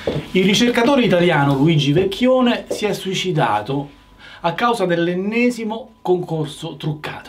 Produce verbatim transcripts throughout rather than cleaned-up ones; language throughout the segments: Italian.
Il ricercatore italiano Luigi Vecchione si è suicidato a causa dell'ennesimo concorso truccato.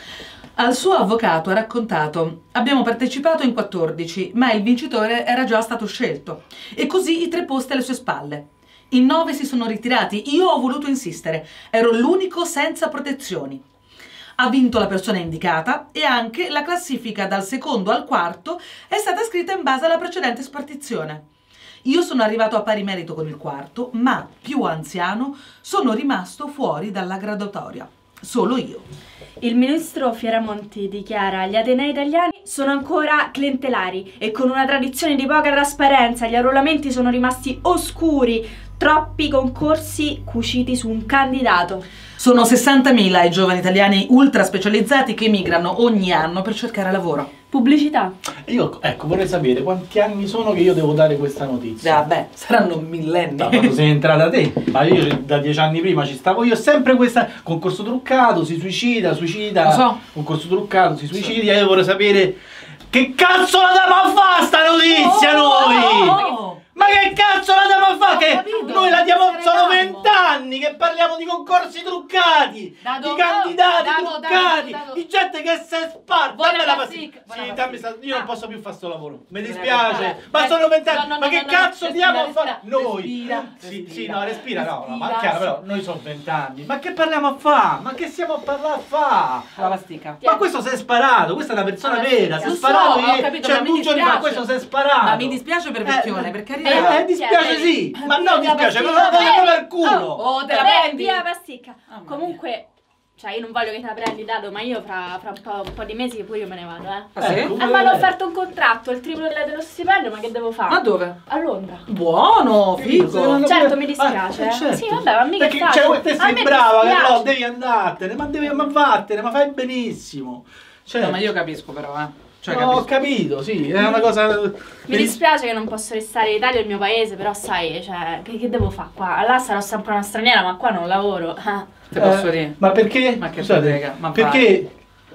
Al suo avvocato ha raccontato: abbiamo partecipato in quattordici, ma il vincitore era già stato scelto. E così i tre posti alle sue spalle. In nove si sono ritirati, io ho voluto insistere, ero l'unico senza protezioni. Ha vinto la persona indicata e anche la classifica dal secondo al quarto è stata scritta in base alla precedente spartizione. Io sono arrivato a pari merito con il quarto, ma più anziano sono rimasto fuori dalla graduatoria. Solo io. Il ministro Fioramonti dichiara: gli atenei italiani sono ancora clientelari e con una tradizione di poca trasparenza, gli arruolamenti sono rimasti oscuri, troppi concorsi cuciti su un candidato. Sono sessantamila i giovani italiani ultra specializzati che emigrano ogni anno per cercare lavoro. Pubblicità. Io, ecco, vorrei sapere quanti anni sono che io devo dare questa notizia. Vabbè, saranno millenni. No, quando sei entrata te, ma io da dieci anni prima ci stavo io, sempre questa, concorso truccato, si suicida, suicida, lo so. Concorso truccato, si suicida, e io vorrei sapere che cazzo la diamo a fare sta notizia oh, noi! Oh, oh. Ma che cazzo la diamo a fare? Che capito, noi la diamo, sono regalo. vent'anni che parliamo di concorsi truccati, Dato, di candidati dato, truccati, dato, dato. di gente che si è sparta. Buona Dammi la pasticca, pasticca. buona Sì, dammi sta- io non Ah. posso più fare sto lavoro. Mi Dai, dispiace. dai, Ma dai. sono vent'anni. No, no, Ma no, che no, cazzo respira, diamo a respira, fare? Noi. respira, Sì, respira, sì, no, respira, no, no, ma respira. chiaro, però noi sono vent'anni. Ma che parliamo a fare? Ma che stiamo a parlare a fare? La pasticca. Ma questo si è sparato, questa è una persona La vera, pasticca. si è Lo sparato so, ho ieri- capito, cioè ma mi due giorni fa dispiace. questo si è sparato. Ma mi dispiace per Vecchione, Eh, per Eh, carità. eh, dispiace Vedi. sì, ma no, Vedi la dispiace, me lo pasticca. date proprio per culo. Oh, te la Vabbè, prendi? via la pasticca. Mamma mia. Comunque, cioè io non voglio che te la prendi, Dado, ma io fra, fra un, po', un po' di mesi pure io me ne vado, eh. Ah, sì? Ecco. Eh, ma hanno offerto un contratto, il triplo della- dello stipendio, ma che devo fare? Ma dove? A Londra. Buono, Se figo. non- Certo, mi dispiace, Ah, eh. certo. Sì, vabbè, ma mica Perché è facile. cioè, te A sei me brava, dispiace. però devi andartene, ma devi ma vattene, ma fai benissimo. Cioè, No, ma io capisco però, eh. Cioè, no, ho capisco. capito, sì, è una cosa. Mi dispiace che non posso restare in Italia, il mio paese, però sai, cioè, che, che devo fare qua? Là sarò sempre una straniera, ma qua non lavoro. Ah. Te posso Eh, dire? Ma perché? Ma che Scusate, frega, ma perché?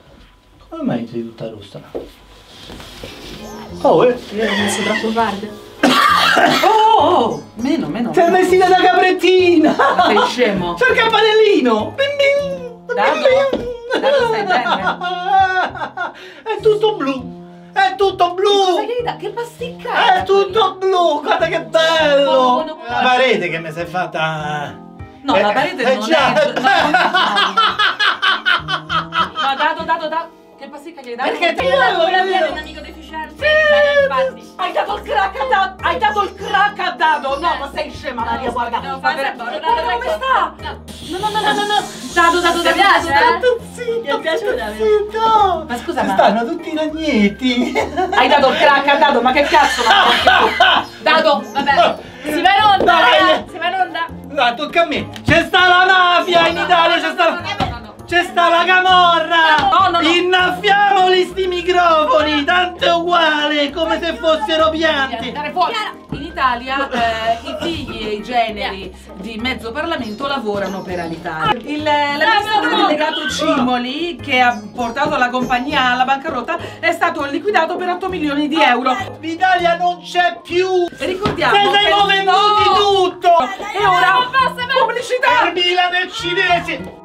Come mai sei tutta rossa? Oh, eh. Io l'ho messo troppo tardi. Oh, oh, oh, meno, meno. Sei vestita da caprettina! Ma sei scemo? C'è il campanellino! Bim bim! Dato? Dato, stai bene? È tutto blu! È tutto blu! Cosa che dà? Che pasticca! È tutto blu! Guarda che bello! Oh, no, La parete che mi sei fatta. No, la parete Eh, non già. è... No, no, dato, dato, dato. Che pasticca gli hai dato? Perché Io lavoro la mia Io- di un amico deficiente. Infatti. Hai dato il crack a Dado! Hai dato il crack a Dado! No, ma sei scema, Maria, guarda! Devo Ma fare per- sempre- guarda come sta! No. No, no, no, no, no, no! Dado, Dado, Ti Dado, piace, Dado, eh? Zitto, Mi piace zitto, Davide. zitto. Ma scusa, Ci ma- stanno tutti i ragnetti. Hai dato il crack a Dado, ma che cazzo? Ma Dado! Vabbè, si va in onda, Dai. raga, si va in onda. Dai, tocca a me. C'è sta la mafia in Italia, c'è sta la... C'è sta la camorra! No, no, no. Innaffiamoli sti microfoni! Tanto è uguale, come se fossero piante! Andare fuori. In Italia eh, i figli e i generi di mezzo Parlamento lavorano per Alitalia. Il, l'amministratore delegato Cimoli, che ha portato la compagnia alla bancarotta, è stato liquidato per otto milioni di euro. L'Italia non c'è più! Ricordiamo Se che siamo venduti no. tutto! E ora pubblicità! Per Milano e cinesi!